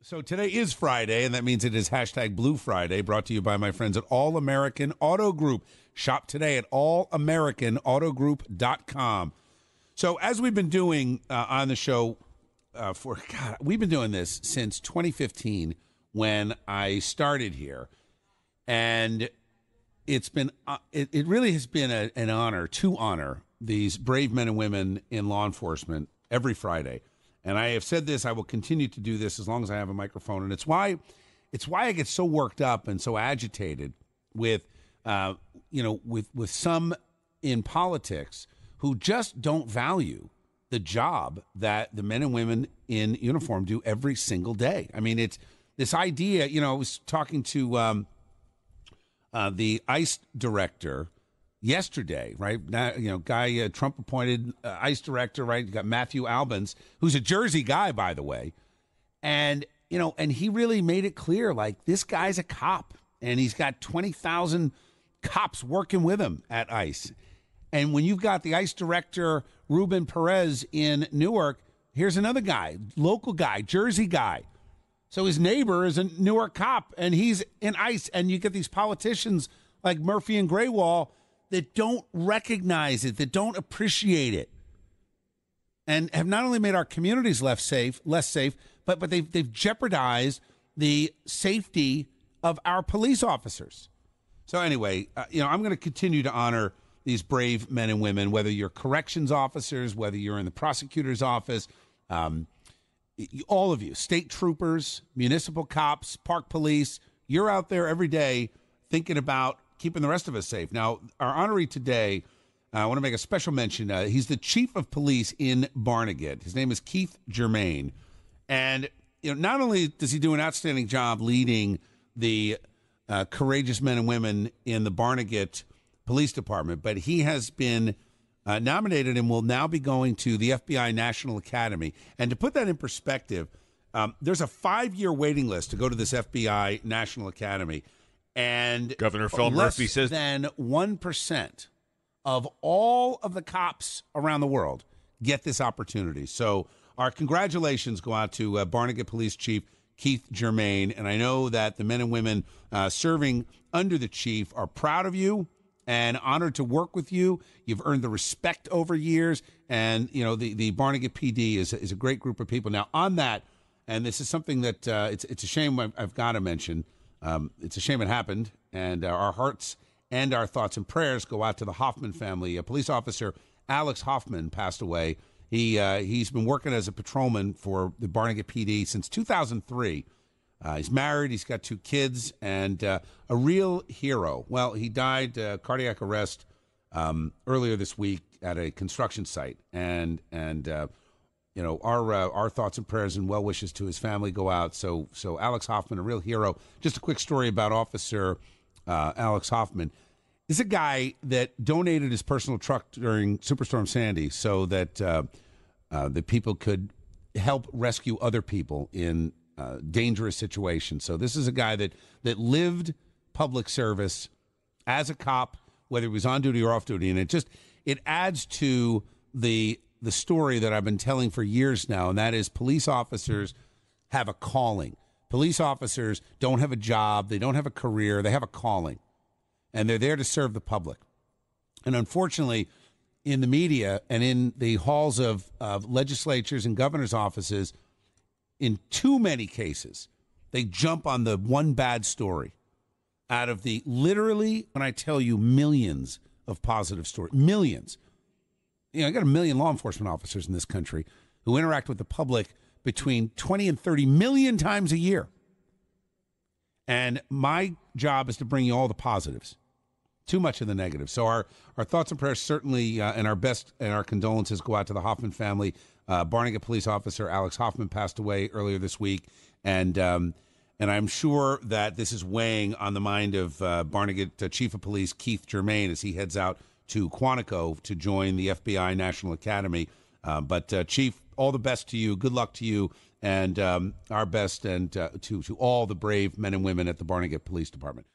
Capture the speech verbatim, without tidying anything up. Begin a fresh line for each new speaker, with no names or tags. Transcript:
So today is Friday, and that means it is hashtag Blue Friday, brought to you by my friends at All American Auto Group. Shop today at all american auto group dot com. So as we've been doing uh, on the show uh, for, God, we've been doing this since twenty fifteen when I started here. And it's been, uh, it, it really has been a, an honor to honor these brave men and women in law enforcement every Friday. And I have said this, I will continue to do this as long as I have a microphone. And it's why it's why I get so worked up and so agitated with, uh, you know, with, with some in politics who just don't value the job that the men and women in uniform do every single day. I mean, it's this idea, you know, I was talking to um, uh, the ICE director yesterday, right? Now, you know, guy uh, Trump appointed uh, ICE director, right? You got Matthew Albans, who's a Jersey guy, by the way. And, you know, and he really made it clear, like, this guy's a cop and he's got twenty thousand cops working with him at ICE. And when you've got the ICE director, Ruben Perez in Newark, here's another guy, local guy, Jersey guy. So his neighbor is a Newark cop and he's in ICE. And you get these politicians like Murphy and Graywall that don't recognize it, that don't appreciate it, and have not only made our communities less safe, less safe, but but they've they've jeopardized the safety of our police officers. So anyway, uh, you know, I'm going to continue to honor these brave men and women, whether you're corrections officers, whether you're in the prosecutor's office, um, all of you, state troopers, municipal cops, park police, you're out there every day thinking about keeping the rest of us safe. Now, our honoree today, uh, I want to make a special mention. Uh, he's the chief of police in Barnegat. His name is Keith Germain. And, you know, not only does he do an outstanding job leading the uh, courageous men and women in the Barnegat Police Department, but he has been uh, nominated and will now be going to the F B I National Academy. And to put that in perspective, um, there's a five-year waiting list to go to this F B I National Academy. And
Governor Phil Murphy says
less than one percent of all of the cops around the world get this opportunity. So our congratulations go out to uh, Barnegat Police Chief Keith Germain. And I know that the men and women uh, serving under the chief are proud of you and honored to work with you. You've earned the respect over years. And, you know, the, the Barnegat P D is, is a great group of people. Now, on that, and this is something that uh, it's, it's a shame I've, I've got to mention. Um, it's a shame it happened, and uh, our hearts and our thoughts and prayers go out to the Hoffman family. A police officer, Alex Hoffman, passed away. He, uh, he's been working as a patrolman for the Barnegat P D since two thousand three. Uh, he's married, he's got two kids, and uh, a real hero. Well, he died uh, cardiac arrest um, earlier this week at a construction site, and and uh, you know, our uh, our thoughts and prayers and well wishes to his family go out. So, so Alex Hoffman, a real hero. Just a quick story about Officer uh, Alex Hoffman. This is a guy that donated his personal truck during Superstorm Sandy so that uh, uh, the people could help rescue other people in uh, dangerous situations. So this is a guy that that lived public service as a cop, whether he was on duty or off duty, and it just it adds to the. the story that I've been telling for years now, and that is police officers have a calling. Police officers don't have a job. They don't have a career. They have a calling, and they're there to serve the public. And unfortunately, in the media and in the halls of, of legislatures and governor's offices, in too many cases, they jump on the one bad story out of the literally, when I tell you, millions of positive stories, millions. You know, I got a million law enforcement officers in this country who interact with the public between twenty and thirty million times a year. And my job is to bring you all the positives, too much of the negatives. So our, our thoughts and prayers certainly uh, and our best and our condolences go out to the Hoffman family. Uh, Barnegat police officer Alex Hoffman passed away earlier this week. And um, and I'm sure that this is weighing on the mind of uh, Barnegat uh, Chief of Police Keith Germain as he heads out to Quantico to join the F B I National Academy. Uh, but, uh, Chief, all the best to you. Good luck to you. And um, our best and uh, to, to all the brave men and women at the Barnegat Police Department.